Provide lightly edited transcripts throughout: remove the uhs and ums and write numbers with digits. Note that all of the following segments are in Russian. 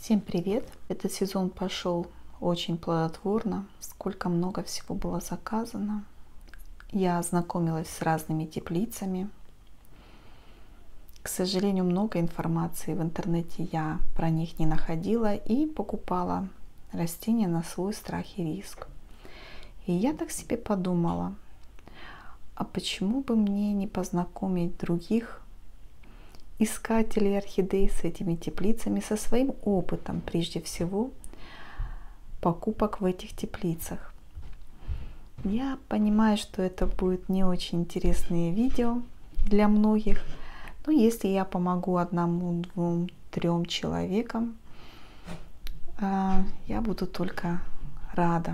Всем привет! Этот сезон пошел очень плодотворно. Сколько много всего было заказано. Я ознакомилась с разными теплицами. К сожалению, много информации в интернете я про них не находила и покупала растения на свой страх и риск. И я так себе подумала, а почему бы мне не познакомить других искателей орхидей с этими теплицами, со своим опытом, прежде всего, покупок в этих теплицах. Я понимаю, что это будет не очень интересные видео для многих, но если я помогу одному, двум, трем человекам, я буду только рада.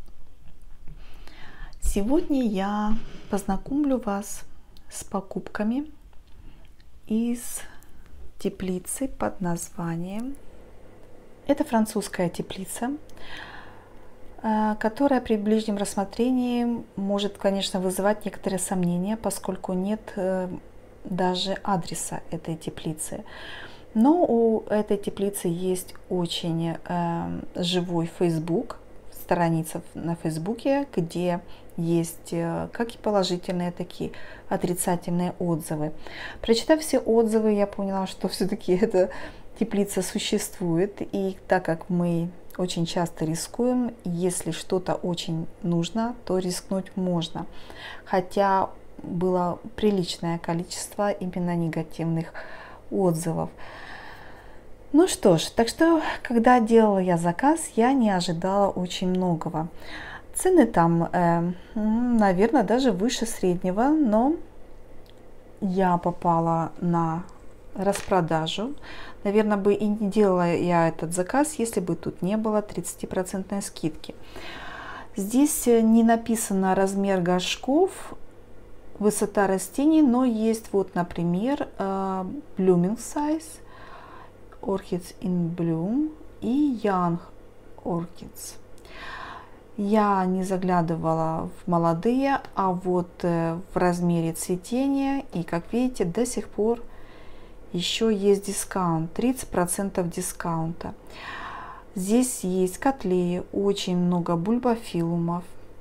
Сегодня я познакомлю вас с покупками из теплицы под названием, это французская теплица, которая при ближнем рассмотрении может, конечно, вызывать некоторые сомнения, поскольку нет даже адреса этой теплицы. Но у этой теплицы есть очень живой Facebook, страница на Фейсбуке, где есть как и положительные, так и отрицательные отзывы. Прочитав все отзывы, я поняла, что все-таки эта теплица существует. И так как мы очень часто рискуем, если что-то очень нужно, то рискнуть можно. Хотя было приличное количество именно негативных отзывов. Ну что ж, так что, когда делала я заказ, я не ожидала очень многого. Цены там, наверное, даже выше среднего, но я попала на распродажу. Наверное, бы и не делала я этот заказ, если бы тут не было 30% скидки. Здесь не написано размер горшков, высота растений, но есть вот, например, Blooming Size, Orchids in Bloom и Young Orchids. Я не заглядывала в молодые, а вот в размере цветения. И как видите, до сих пор еще есть дискаунт, 30% дискаунта. Здесь есть котлеи, очень много бульбофилумов,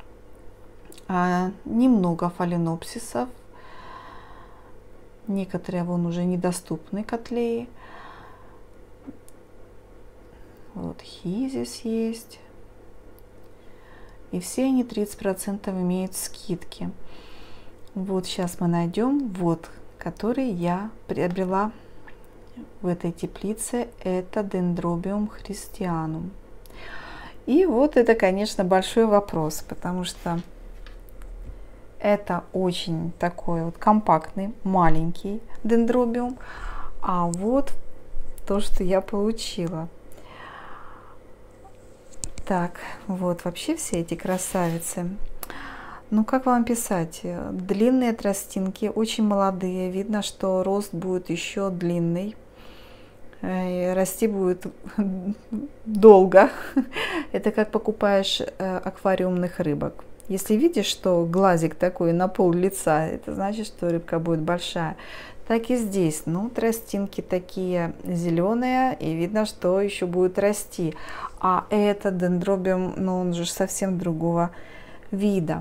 немного фаленопсисов. Некоторые вон уже недоступны котлеи. Вот хизис есть. И все они 30% имеют скидки. Вот сейчас мы найдем, вот, который я приобрела в этой теплице. Это Dendrobium Christianum. И вот это, конечно, большой вопрос, потому что это очень такой вот компактный, маленький дендробиум. А вот то, что я получила. Так, вот вообще все эти красавицы. Ну, как вам писать? Длинные тростинки, очень молодые. Видно, что рост будет еще длинный. И расти будет долго. Это как покупаешь аквариумных рыбок. Если видишь, что глазик такой на пол лица, это значит, что рыбка будет большая. Так и здесь. Ну, тростинки такие зеленые, и видно, что еще будет расти. А это дендробиум, ну, он же совсем другого вида.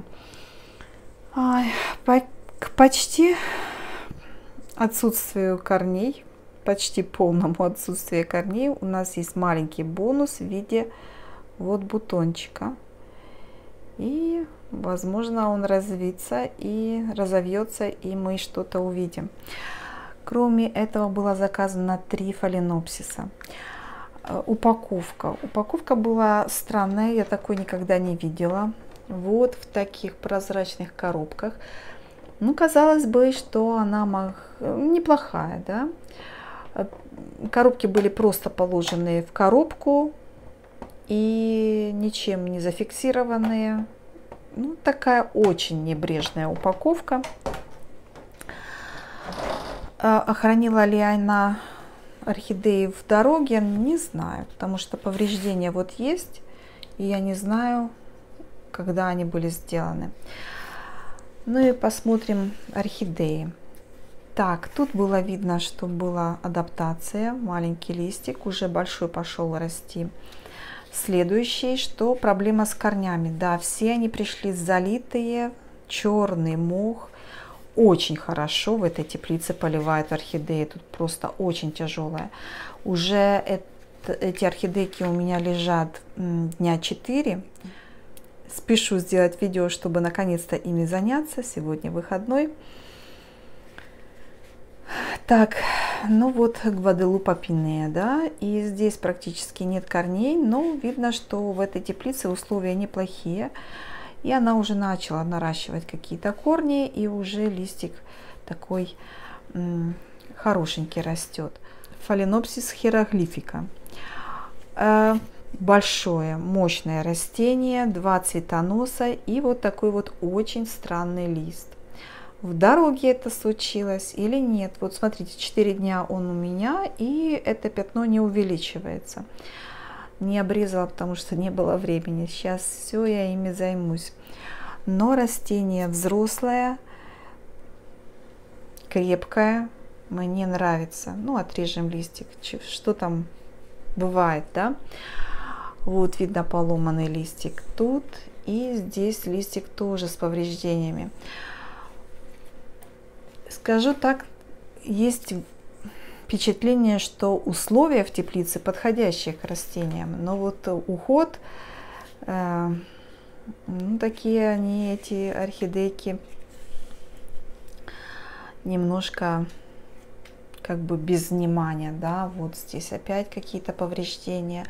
К почти отсутствию корней, почти полному отсутствию корней, у нас есть маленький бонус в виде вот бутончика. И, возможно, он разовьется, и мы что-то увидим. Кроме этого, было заказано 3 фаленопсиса. Упаковка была странная, я такой никогда не видела. Вот в таких прозрачных коробках. Ну, казалось бы, что она неплохая, да. Коробки были просто положены в коробку и ничем не зафиксированные. Ну, такая очень небрежная упаковка. Охранила ли она орхидеи в дороге, не знаю, потому что повреждения вот есть, и я не знаю, когда они были сделаны. Ну и посмотрим орхидеи. Так, тут было видно, что была адаптация, маленький листик, уже большой пошел расти. Следующий, что проблема с корнями. Да, все они пришли залитые, черный мох. Очень хорошо в этой теплице поливают орхидеи, тут просто очень тяжелая. Уже эти орхидейки у меня лежат дня 4. Спешу сделать видео, чтобы наконец-то ими заняться. Сегодня выходной. Так, ну вот Гваделупа Пинея, да, и здесь практически нет корней, но видно, что в этой теплице условия неплохие, и она уже начала наращивать какие-то корни, и уже листик такой хорошенький растет. Phalaenopsis hieroglyphica. Большое, мощное растение, 2 цветоноса и вот такой вот очень странный лист. В дороге это случилось или нет? Вот смотрите, 4 дня он у меня, и это пятно не увеличивается. Не обрезала, потому что не было времени. Сейчас все, я ими займусь. Но растение взрослое, крепкое, мне нравится. Ну, отрежем листик. Что там бывает, да? Вот видно поломанный листик тут, и здесь листик тоже с повреждениями. Скажу так, есть впечатление, что условия в теплице подходящие к растениям, но вот уход, ну, такие они, эти орхидейки, немножко как бы без внимания, да, вот здесь опять какие-то повреждения.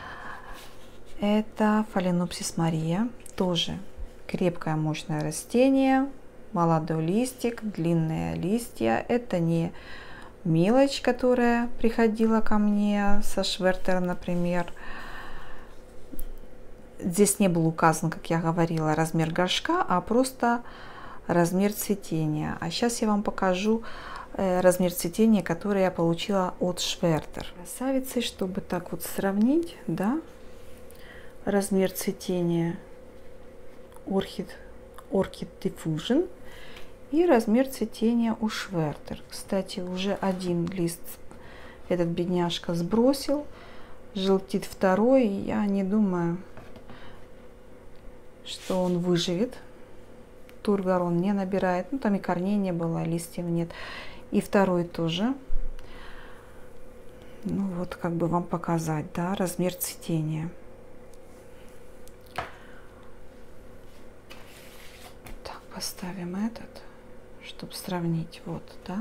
Это Phalaenopsis Maria, тоже крепкое, мощное растение. Молодой листик, длинные листья. Это не мелочь, которая приходила ко мне со Швертера, например. Здесь не был указан, как я говорила, размер горшка, а просто размер цветения. А сейчас я вам покажу размер цветения, который я получила от Швертер. Красавицы, чтобы так вот сравнить, да, размер цветения Orchid Diffusion и размер цветения у Швертер. Кстати, уже один лист этот бедняжка сбросил, желтит второй, и я не думаю, что он выживет. Тургор он не набирает, ну там и корней не было, листьев нет. И второй тоже. Ну вот, как бы вам показать, да, размер цветения. Так, поставим этот, чтобы сравнить. Вот, да.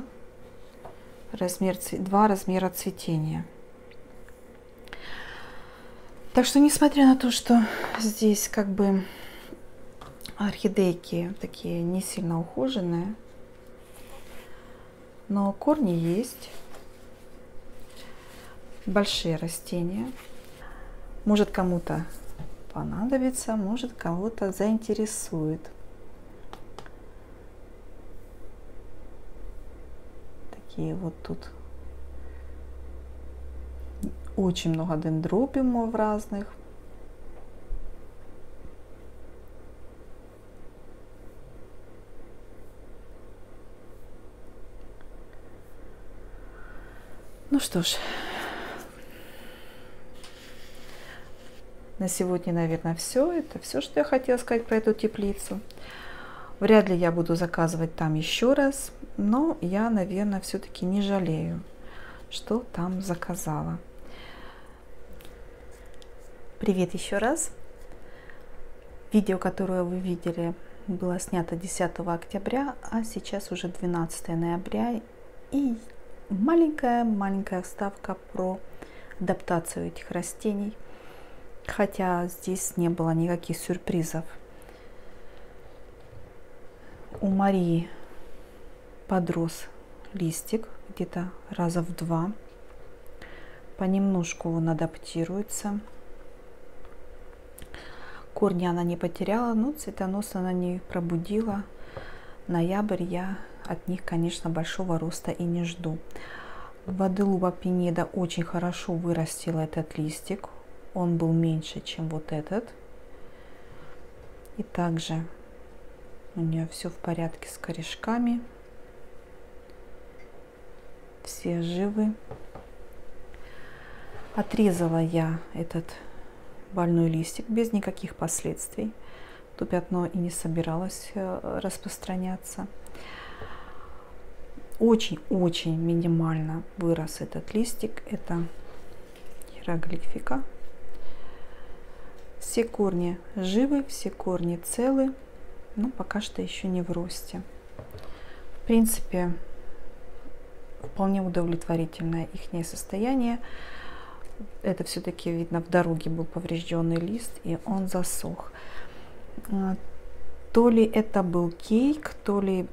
Два размера цветения. Так что, несмотря на то, что здесь как бы орхидейки такие не сильно ухоженные, но корни есть, большие растения. Может, кому-то понадобится, может, кого-то заинтересует. Такие вот тут очень много дендробиумов разных. Ну что ж, на сегодня, наверное, все. Это все, что я хотела сказать про эту теплицу. Вряд ли я буду заказывать там еще раз, но я, наверное, все-таки не жалею, что там заказала. Привет еще раз. Видео, которое вы видели, было снято 10 октября, а сейчас уже 12 ноября. И маленькая вставка про адаптацию этих растений. Хотя здесь не было никаких сюрпризов. У Марии подрос листик где-то раза в 2. Понемножку он адаптируется. Корни она не потеряла, но цветонос она не пробудила. Ноябрь я от них, конечно, большого роста и не жду. Гваделупа Пинеда очень хорошо вырастила этот листик. Он был меньше, чем вот этот. И также у нее все в порядке с корешками. все живы. Отрезала я этот больной листик без никаких последствий. То пятно и не собиралось распространяться. Очень-очень минимально вырос этот листик. Это хиероглифика. Все корни живы, все корни целы, но пока что еще не в росте. В принципе, вполне удовлетворительное их состояние. Это все-таки видно, в дороге был поврежденный лист, и он засох. То ли это был кейк, то ли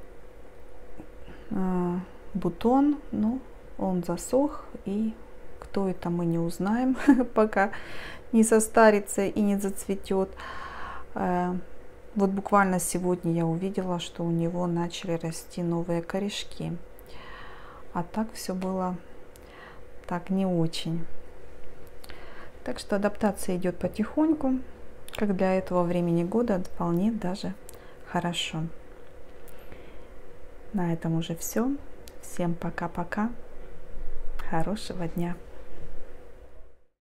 бутон, но он засох, и кто это, мы не узнаем, пока не состарится и не зацветет. Вот буквально сегодня я увидела, что у него начали расти новые корешки, а так все было так не очень. Так что адаптация идет потихоньку, как для этого времени года вполне даже хорошо. На этом уже все. Всем пока-пока. Хорошего дня.